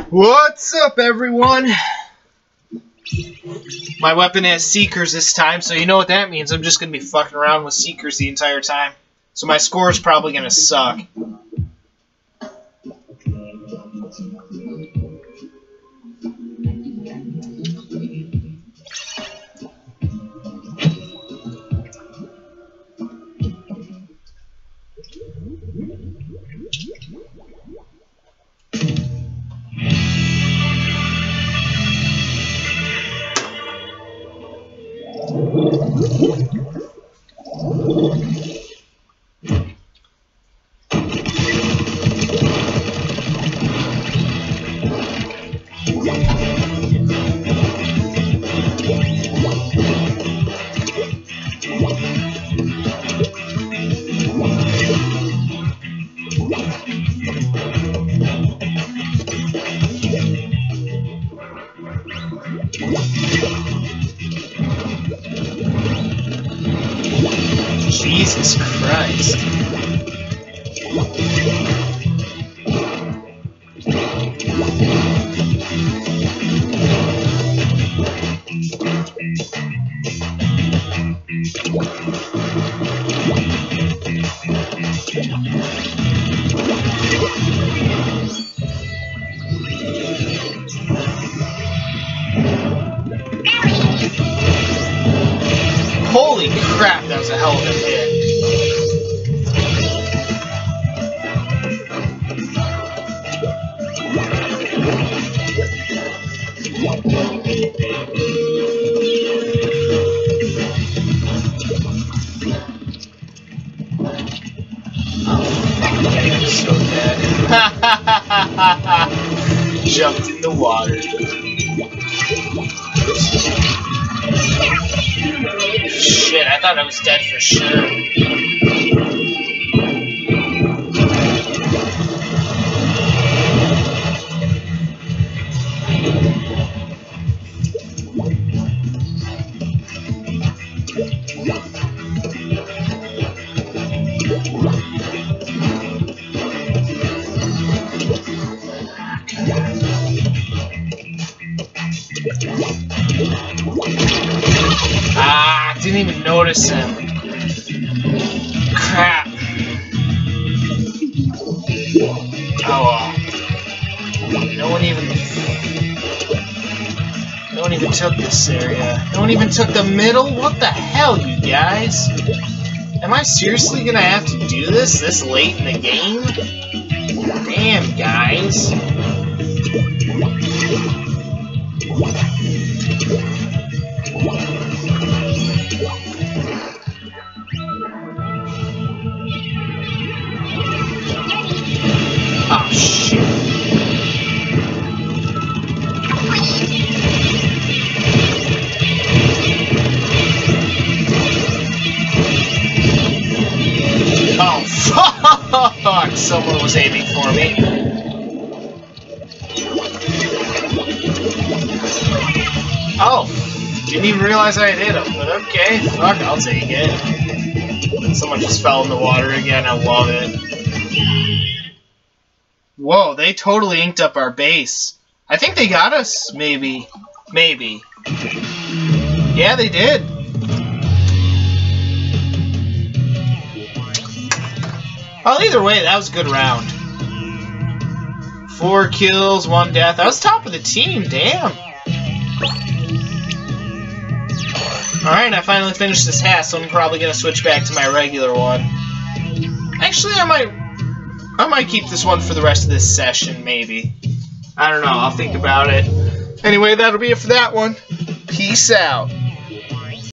What's up, everyone? My weapon has Seekers this time, so you know what that means. I'm just going to be fucking around with Seekers the entire time. So my score is probably going to suck. Jesus Christ. Holy crap, that was a hell of a hit. I'm so dead. Jumped in the water. Shit, I thought I was dead for sure. Didn't even notice him. Crap. Oh well. No one even took this area. No one even took the middle? What the hell, you guys? Am I seriously gonna have to do this late in the game? Damn, guys. Oh, shit. Oh, fuck! Someone was aiming for me. Oh, didn't even realize I had hit him, but okay, fuck, I'll take it. Someone just fell in the water again, I love it. Whoa, they totally inked up our base. I think they got us, maybe. Maybe. Yeah, they did. Well, either way, that was a good round. 4 kills, 1 death. I was top of the team, damn. Alright, I finally finished this hat, so I'm probably going to switch back to my regular one. Actually, I might keep this one for the rest of this session, maybe. I don't know, I'll think about it. Anyway, that'll be it for that one. Peace out.